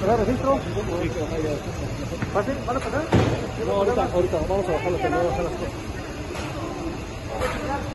¿Para registro? ¿Pase? ¿Van a pasar? No, ahorita, vamos a bajarlo, pero no vamos a bajar las cosas.